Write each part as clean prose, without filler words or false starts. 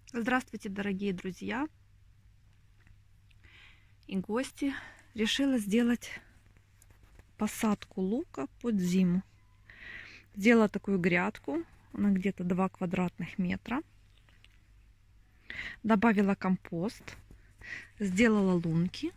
Здравствуйте, дорогие друзья и гости. Решила сделать посадку лука под зиму. Сделала такую грядку, она где-то 2 квадратных метра. Добавила компост, сделала лунки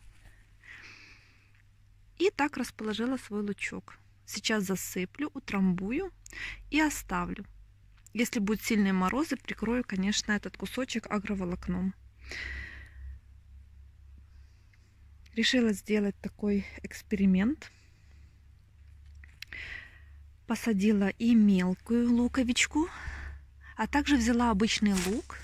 и так расположила свой лучок. Сейчас засыплю, утрамбую и оставлю. Если будут сильные морозы, прикрою, конечно, этот кусочек агроволокном. Решила сделать такой эксперимент. Посадила и мелкую луковичку, а также взяла обычный лук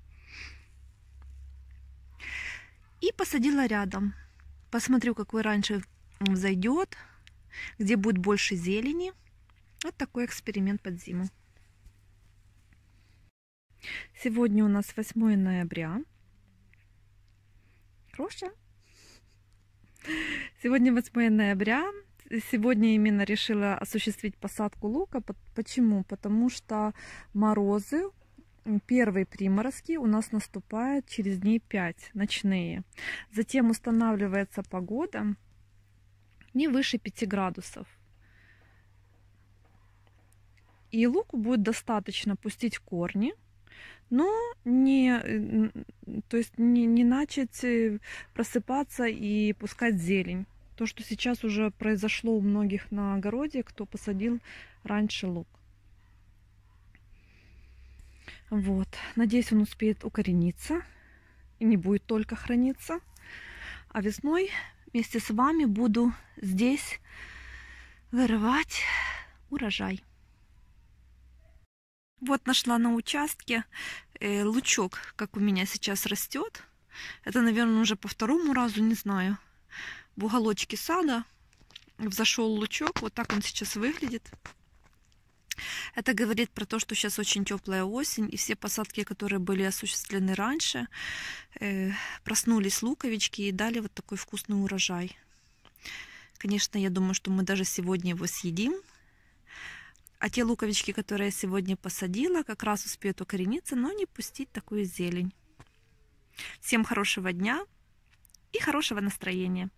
и посадила рядом. Посмотрю, какой раньше взойдет, где будет больше зелени. Вот такой эксперимент под зиму. Сегодня у нас 8 ноября. Хорошо. Сегодня 8 ноября. Сегодня именно решила осуществить посадку лука. Почему? Потому что морозы, первые приморозки у нас наступают через дней 5, ночные. Затем устанавливается погода не выше 5 градусов. И луку будет достаточно пустить корни, но не начать просыпаться и пускать зелень. То, что сейчас уже произошло у многих на огороде, кто посадил раньше лук. Вот. Надеюсь, он успеет укорениться и не будет только храниться. А весной вместе с вами буду здесь вырывать урожай. Вот нашла на участке лучок, как у меня сейчас растет. Это, наверное, уже по второму разу, не знаю. В уголочке сада взошел лучок. Вот так он сейчас выглядит. Это говорит про то, что сейчас очень теплая осень, и все посадки, которые были осуществлены раньше, проснулись луковички и дали вот такой вкусный урожай. Конечно, я думаю, что мы даже сегодня его съедим. А те луковички, которые я сегодня посадила, как раз успеют укорениться, но не пустить такую зелень. Всем хорошего дня и хорошего настроения.